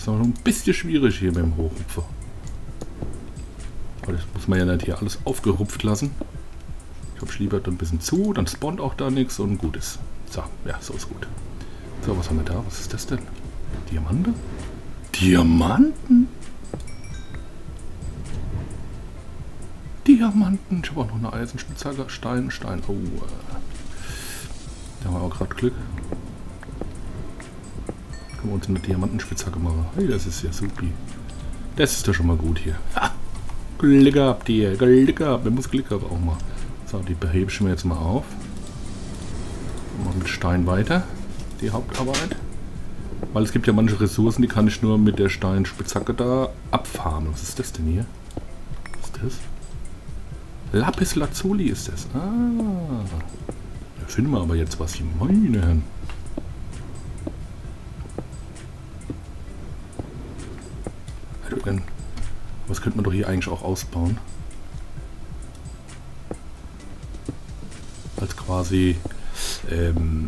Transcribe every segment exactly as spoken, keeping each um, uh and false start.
ist noch ein bisschen schwierig hier mit dem Hochrupfer. Aber das muss man ja nicht hier alles aufgerupft lassen. Ich hab lieber ein bisschen zu, dann spawnt auch da nichts und gut ist. So, ja, so ist gut. So, was haben wir da? Was ist das denn? Diamante? Diamanten? Diamanten. Ich habe auch noch eine Eisenspitzhacke. Stein, Stein. Oh, äh. da haben wir auch gerade Glück. Können wir uns eine Diamantenspitzhacke machen. Hey, das ist ja supi. Das ist doch schon mal gut hier. Ha! Glück gehabt hier. Glück gehabt. Man muss Glück haben auch mal. So, die behebe ich mir jetzt mal auf. Machen mit Stein weiter. Die Hauptarbeit. Weil es gibt ja manche Ressourcen, die kann ich nur mit der Steinspitzhacke da abfarmen. Was ist das denn hier? Was ist das? Lapis Lazuli ist das. Ah. Da finden wir aber jetzt was hier. Meine Herren. Was könnte man doch hier eigentlich auch ausbauen? Als quasi ähm,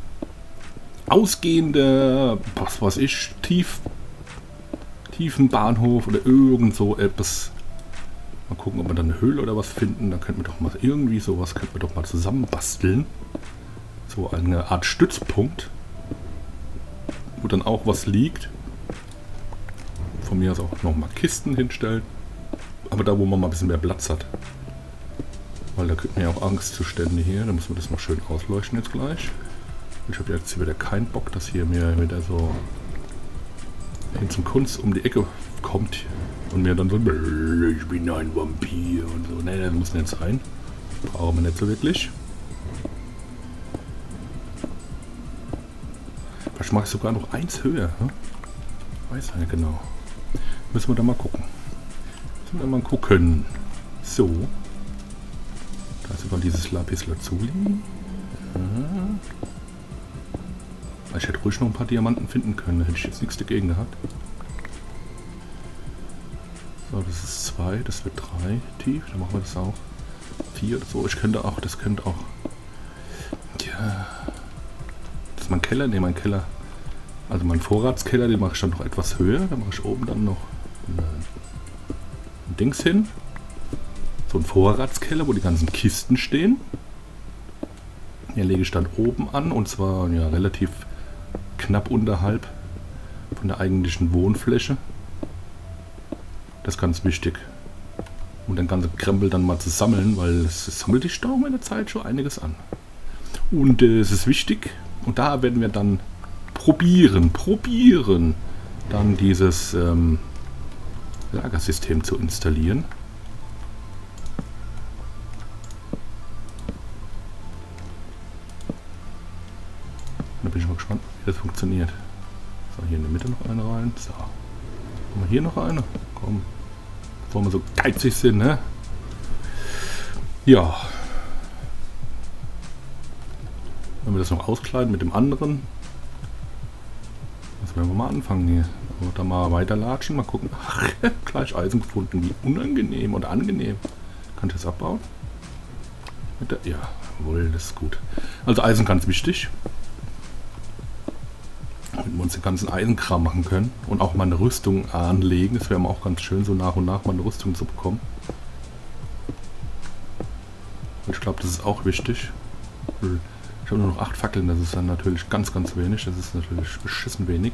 ausgehender, was weiß ich, tief, tiefen Bahnhof oder irgend so etwas. Mal gucken, ob wir dann eine Höhle oder was finden. Da könnten wir doch mal irgendwie sowas, könnten wir doch mal zusammen basteln. So eine Art Stützpunkt, wo dann auch was liegt. Von mir aus auch noch mal Kisten hinstellen. Aber da, wo man mal ein bisschen mehr Platz hat. Weil da kriegt man ja auch Angstzustände hier. Da müssen wir das mal schön ausleuchten jetzt gleich. Ich habe jetzt wieder keinen Bock, dass hier mir wieder so hin zum Kunst um die Ecke kommt. Und mir dann so, ich bin ein Vampir und so. Ne, das muss nicht sein. Brauchen wir nicht so wirklich. Vielleicht mache ich sogar noch eins höher. Hm? Weiß nicht genau. Müssen wir da mal gucken. Müssen wir mal gucken. So. Da ist sogar dieses Lapis Lazuli. Ja. Ich hätte ruhig noch ein paar Diamanten finden können. Da hätte ich jetzt nichts dagegen gehabt. So, das ist zwei. Das wird drei tief. Dann machen wir das auch. Vier oder so. Ich könnte auch. Das könnte auch. Ja. Das ist mein Keller. Ne, mein Keller. Also mein Vorratskeller, den mache ich dann noch etwas höher. Da mache ich oben dann noch ein Dings hin. So ein Vorratskeller, wo die ganzen Kisten stehen. Hier lege ich dann oben an und zwar ja relativ knapp unterhalb von der eigentlichen Wohnfläche. Das ist ganz wichtig. Um den ganzen Krempel dann mal zu sammeln, weil es sammelt sich da in der Zeit schon einiges an. Und äh, es ist wichtig. Und da werden wir dann probieren, probieren, dann dieses ähm, Lagersystem zu installieren. Da bin ich mal gespannt, wie das funktioniert. So, hier in der Mitte noch eine rein. So. Haben wir hier noch eine? Komm. Bevor wir so geizig sind, ne? Ja. Wenn wir das noch auskleiden mit dem anderen. Das werden wir mal anfangen hier. Oder mal weiterlatschen, mal gucken. Ach, gleich Eisen gefunden. Wie unangenehm oder angenehm. Kann ich das abbauen? Mit der, ja, wohl, das ist gut. Also Eisen ganz wichtig. Damit wir uns den ganzen Eisenkram machen können. Und auch mal eine Rüstung anlegen. Das wäre auch ganz schön, so nach und nach mal eine Rüstung zu bekommen. Und ich glaube, das ist auch wichtig. Ich habe nur noch acht Fackeln, das ist dann natürlich ganz, ganz wenig. Das ist natürlich beschissen wenig.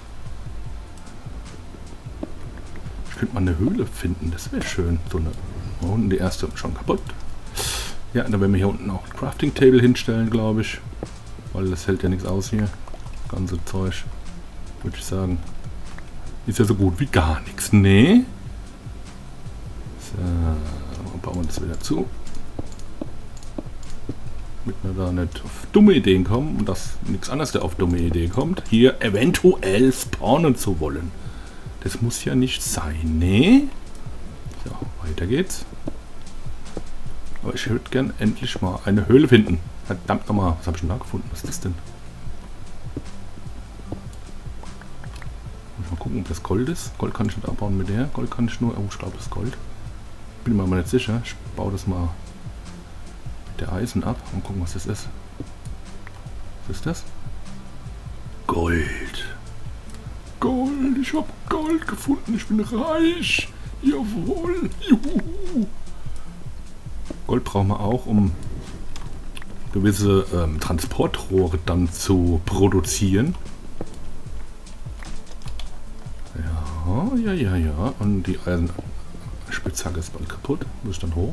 Ich könnte mal eine Höhle finden, das wäre schön. So eine. Da unten die erste schon kaputt. Ja, dann werden wir hier unten auch ein Crafting Table hinstellen, glaube ich. Weil das hält ja nichts aus hier. Das ganze Zeug, würde ich sagen. Ist ja so gut wie gar nichts. Nee. So, bauen wir das wieder zu. Damit wir da nicht auf dumme Ideen kommen und dass nichts anderes der auf dumme Ideen kommt, hier eventuell spawnen zu wollen. Das muss ja nicht sein, ne? So, weiter geht's. Aber ich würde gern endlich mal eine Höhle finden. Verdammt nochmal, was habe ich denn da gefunden? Was ist das denn? Muss mal gucken, ob das Gold ist. Gold kann ich nicht abbauen mit der. Gold kann ich nur, oh, ich glaube, das ist Gold. Bin mir mal nicht sicher. Ich baue das mal der Eisen ab und gucken, was das ist. Was ist das? Gold. Gold ich habe Gold gefunden, ich bin reich. Jawohl. Juhu. Gold brauchen wir auch, um gewisse ähm, Transportrohre dann zu produzieren. Ja, ja, ja, ja. Und die Eisenspitzhacke ist bald kaputt. Muss ich dann hoch.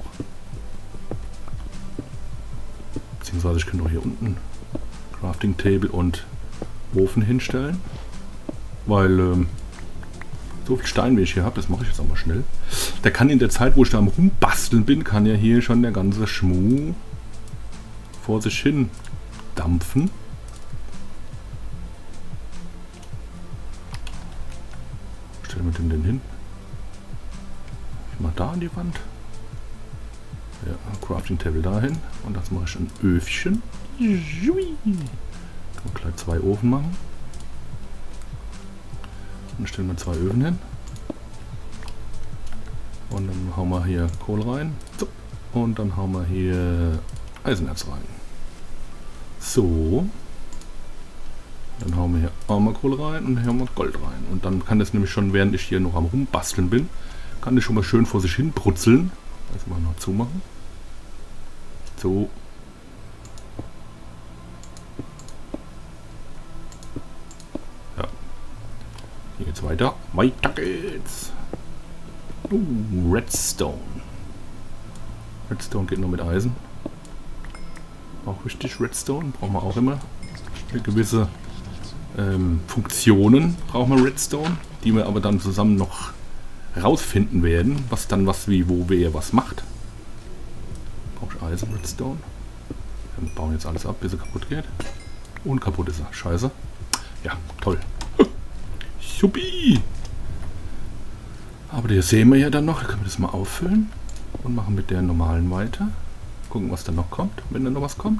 Beziehungsweise ich könnte auch hier unten Crafting Table und Ofen hinstellen. Weil ähm, so viel Stein wie ich hier habe, das mache ich jetzt auch mal schnell. Der kann in der Zeit, wo ich da am Rumbasteln bin, kann ja hier schon der ganze Schmuh vor sich hin dampfen. Stellen wir den denn hin? Ich mache da an die Wand. Ja, Crafting Table dahin. Und das mache ich ein Öfchen. Kann man gleich zwei Ofen machen. Dann stellen wir zwei Öfen hin. Und dann hauen wir hier Kohle rein. So. Und dann hauen wir hier Eisenerz rein. So. Dann hauen wir hier Armerkohle rein und hier haben wir Gold rein. Und dann kann das nämlich schon, während ich hier noch am Rumbasteln bin, kann das schon mal schön vor sich hin brutzeln. Das mal noch zumachen. So. Ja. Hier geht's weiter. Weiter geht's. Uh, Redstone. Redstone geht nur mit Eisen. Auch wichtig, Redstone brauchen wir auch immer. Für gewisse ähm, Funktionen brauchen wir Redstone, die wir aber dann zusammen noch rausfinden werden, was dann was wie, wo, wer was macht. Brauche ich Eisen, Redstone. Wir bauen jetzt alles ab, bis er kaputt geht. Und kaputt ist er. Scheiße. Ja, toll. Supi! Aber hier sehen wir ja dann noch, da können wir das mal auffüllen und machen mit der normalen weiter. Gucken, was da noch kommt, wenn da noch was kommt.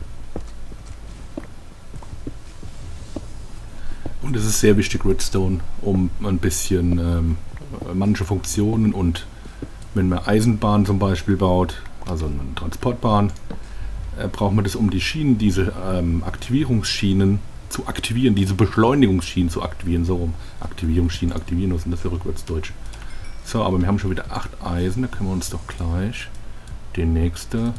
Und es ist sehr wichtig, Redstone, um ein bisschen ähm, manche Funktionen, und wenn man Eisenbahn zum Beispiel baut, also eine Transportbahn, äh, braucht man das, um die Schienen, diese ähm, Aktivierungsschienen zu aktivieren, diese Beschleunigungsschienen zu aktivieren, so rum. Aktivierungsschienen aktivieren, was ist denn das für Rückwärtsdeutsch? So, aber wir haben schon wieder acht Eisen, da können wir uns doch gleich die nächste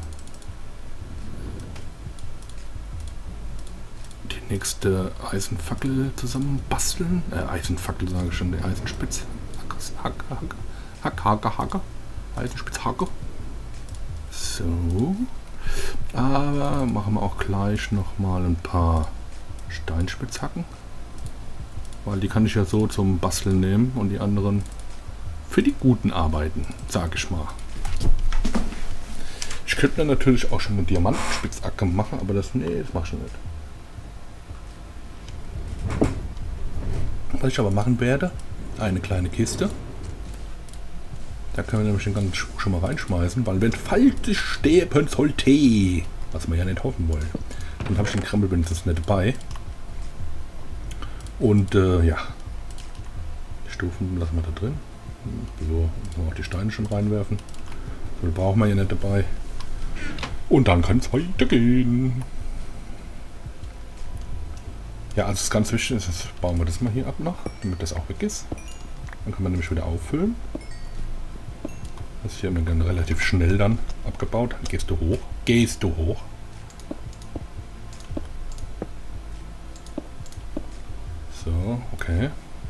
die nächste Eisenfackel zusammen basteln. Äh, Eisenfackel sage ich schon, der Eisenspitz. Hacke, Hacke, Hacke, Hacke, Hacke. Eisenspitzhacke. So. Aber machen wir auch gleich nochmal ein paar Steinspitzhacken. Weil die kann ich ja so zum Basteln nehmen und die anderen für die guten Arbeiten, sage ich mal. Ich könnte dann natürlich auch schon eine Diamantenspitzhacke machen, aber das, nee, das mache ich nicht. Was ich aber machen werde, eine kleine Kiste. Da können wir nämlich den ganzen Schuh schon mal reinschmeißen, weil wenn falsch sterben sollte, was wir ja nicht hoffen wollen, dann habe ich den Krempel wenigstens nicht dabei. Und äh, ja, die Stufen lassen wir da drin. So, können wir auch die Steine schon reinwerfen. So, brauchen wir ja nicht dabei. Und dann kann es weitergehen. Ja, also das ganz wichtig ist, jetzt bauen wir das mal hier ab noch, damit das auch weg ist. Dann kann man nämlich wieder auffüllen. Das ist hier dann relativ schnell dann abgebaut. Dann gehst du hoch. Gehst du hoch. So, okay.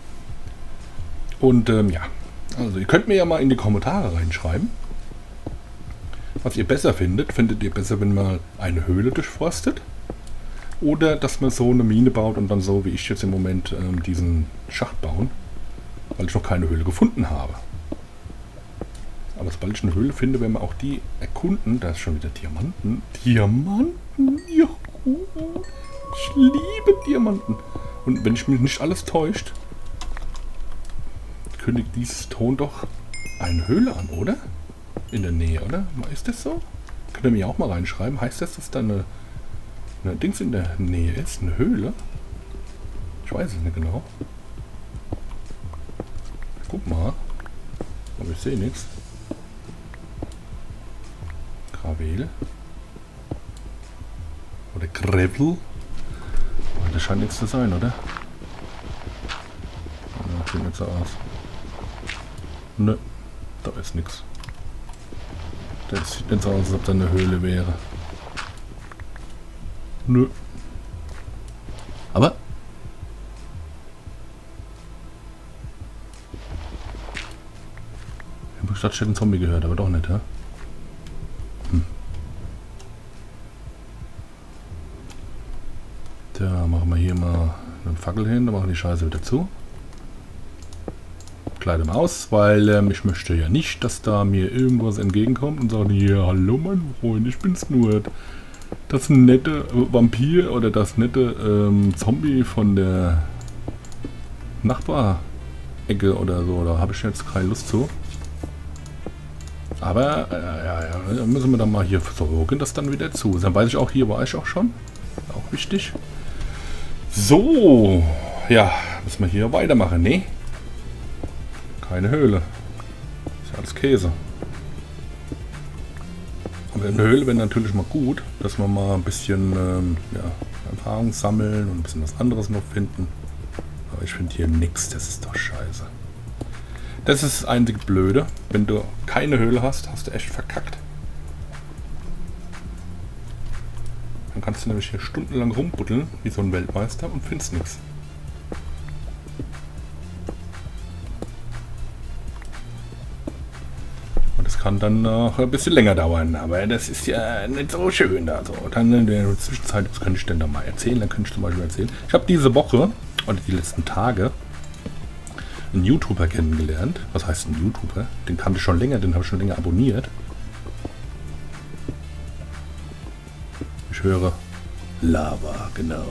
Und ähm, ja, also ihr könnt mir ja mal in die Kommentare reinschreiben, was ihr besser findet. Findet ihr besser, wenn man eine Höhle durchforstet? Oder dass man so eine Mine baut und dann so wie ich jetzt im Moment ähm, diesen Schacht bauen? Weil ich noch keine Höhle gefunden habe. Aber sobald ich eine Höhle finde, werden wir auch die erkunden. Da ist schon wieder Diamanten. Diamanten! Juhu! Ich liebe Diamanten. Und wenn ich mich nicht alles täuscht, kündigt dieses Ton doch eine Höhle an, oder? In der Nähe, oder? Ist das so? Könnt ihr mir auch mal reinschreiben. Heißt das, dass da eine, eine Dings in der Nähe ist? Eine Höhle? Ich weiß es nicht genau. Guck mal. Aber ich sehe nichts. Gravel. Oder Gravel. Das scheint nichts zu sein, oder? sieht nicht so aus. Nö, da ist nichts. Das sieht nicht so aus, als ob da eine Höhle wäre. Nö. Aber... Ich habe statt einen Zombie gehört, aber doch nicht, ja? Hm. Da machen wir hier mal einen Fackel hin, dann machen wir die Scheiße wieder zu. Kleide mal aus, weil ähm, ich möchte ja nicht, dass da mir irgendwas entgegenkommt und sagt, ja, hallo mein Freund, ich bin's nur. Das nette Vampir oder das nette ähm, Zombie von der Nachbarecke oder so, da habe ich jetzt keine Lust zu. Aber äh, ja, ja, dann müssen wir dann mal hier versorgen, das dann wieder zu. Dann weiß ich auch, hier war ich auch schon. Auch wichtig. So, ja, müssen wir hier weitermachen, ne? Keine Höhle. Ist ja alles Käse. Aber in der Höhle wäre natürlich mal gut, dass wir mal ein bisschen ähm, ja, Erfahrung sammeln und ein bisschen was anderes noch finden. Aber ich finde hier nichts, das ist doch scheiße. Das ist das einzige Blöde. Wenn du keine Höhle hast, hast du echt verkackt. Dann kannst du nämlich hier stundenlang rumbuddeln, wie so ein Weltmeister, und findest nichts. Und das kann dann noch ein bisschen länger dauern, aber das ist ja nicht so schön. Also dann in der Zwischenzeit, was könnte ich denn da mal erzählen? Dann könnte ich zum Beispiel erzählen. Ich habe diese Woche, oder die letzten Tage, einen YouTuber kennengelernt. Was heißt ein YouTuber? Den kannte ich schon länger, den habe ich schon länger abonniert. Ich höre Lava, genau.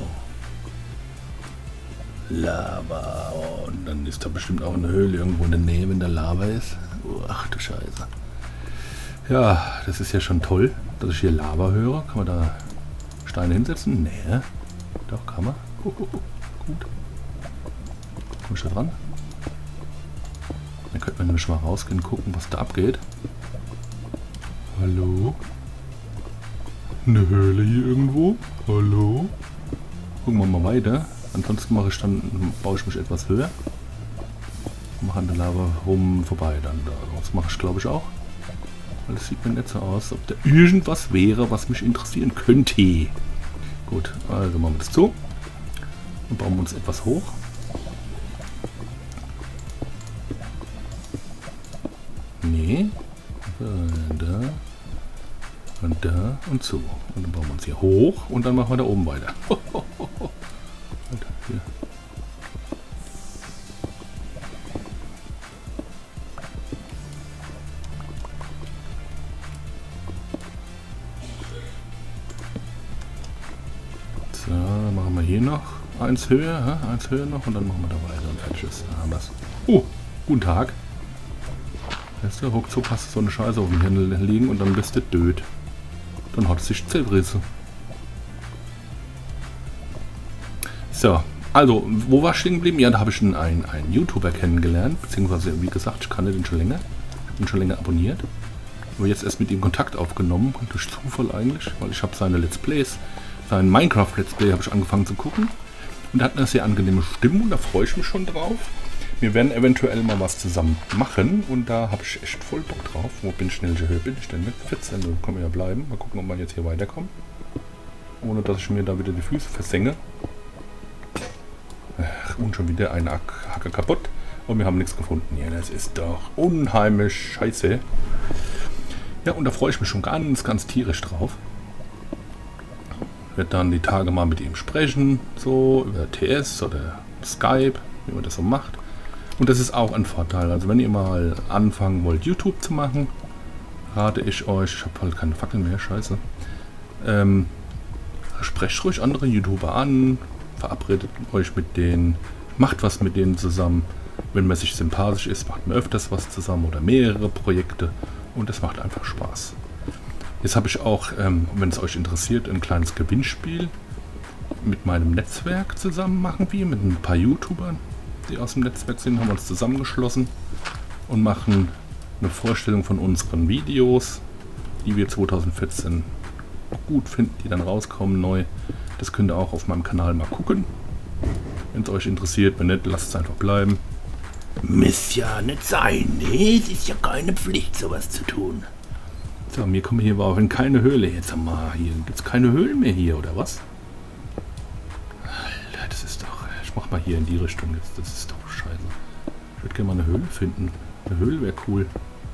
Lava. Und dann ist da bestimmt auch eine Höhle irgendwo in der Nähe, wenn da Lava ist. Oh, ach du Scheiße. Ja, das ist ja schon toll, dass ich hier Lava höre. Kann man da Steine hinsetzen? Nee. Doch, kann man. Oh, oh, oh. Gut. Komm ich da dran? Dann könnte man nämlich mal rausgehen und gucken, was da abgeht. Hallo? Eine Höhle hier irgendwo? Hallo? Gucken wir mal weiter. Ansonsten mache ich dann, baue ich mich etwas höher. Mache an der Lava rum vorbei dann. Das mache ich glaube ich auch. Weil es sieht mir nicht so aus, ob da irgendwas wäre, was mich interessieren könnte. Gut, also machen wir das zu. Und bauen wir uns etwas hoch. Nee. Da. Und da und so. Und dann bauen wir uns hier hoch und dann machen wir da oben weiter. Und hier. So, dann machen wir hier noch eins höher, hä? eins höher noch und dann machen wir da weiter und fertig ist. Da haben wir es. Oh, guten Tag. Weißt du, ruckzuck hast du so eine Scheiße auf dem Händel liegen und dann bist du död. Dann hat es sich zerrissen. So, also, wo war ich stehen geblieben? Ja, da habe ich einen, einen, einen YouTuber kennengelernt, beziehungsweise, wie gesagt, ich kannte den schon länger. Ich habe ihn schon länger abonniert. Aber jetzt erst mit ihm Kontakt aufgenommen, durch Zufall eigentlich, weil ich habe seine Let's Plays, sein Minecraft Let's Play habe ich angefangen zu gucken. Und er hat eine sehr angenehme Stimme und da freue ich mich schon drauf. Wir werden eventuell mal was zusammen machen und da habe ich echt voll Bock drauf. Wo bin ich schnell? Höhe bin ich denn mit vierzehn? Da können wir ja bleiben. Mal gucken, ob wir jetzt hier weiterkommen. Ohne dass ich mir da wieder die Füße versenge. Ach, und schon wieder eine Hacke kaputt. Und wir haben nichts gefunden hier. Das ist doch unheimlich scheiße. Ja, und da freue ich mich schon ganz, ganz tierisch drauf. Ich werde dann die Tage mal mit ihm sprechen. So über T S oder Skype, wie man das so macht. Und das ist auch ein Vorteil. Also wenn ihr mal anfangen wollt, YouTube zu machen, rate ich euch, ich habe halt keine Fackel mehr, scheiße. Ähm, sprecht ruhig andere YouTuber an, verabredet euch mit denen, macht was mit denen zusammen. Wenn man sich sympathisch ist, macht man öfters was zusammen oder mehrere Projekte und das macht einfach Spaß. Jetzt habe ich auch, ähm, wenn es euch interessiert, ein kleines Gewinnspiel mit meinem Netzwerk zusammen machen wir, mit ein paar YouTubern, die aus dem Netzwerk sind, haben wir uns zusammengeschlossen und machen eine Vorstellung von unseren Videos, die wir zweitausendvierzehn gut finden, die dann rauskommen neu. Das könnt ihr auch auf meinem Kanal mal gucken, wenn es euch interessiert. Wenn nicht, lasst es einfach bleiben. Muss ja nicht sein, ne? Es ist ja keine Pflicht, sowas zu tun. So, mir kommen hier war in keine Höhle. Jetzt haben wir hier. Gibt es keine Höhlen mehr hier, oder was? Alter, das ist doch. Ich mach mal hier in die Richtung jetzt. Das ist doch scheiße. Ich würde gerne mal eine Höhle finden. Eine Höhle wäre cool.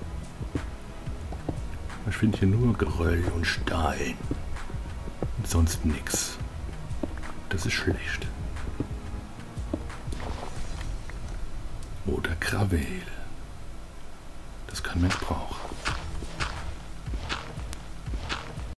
Ich finde hier nur Geröll und Stein. Und sonst nichts. Das ist schlecht. Oder Gravel. Das kann man brauchen.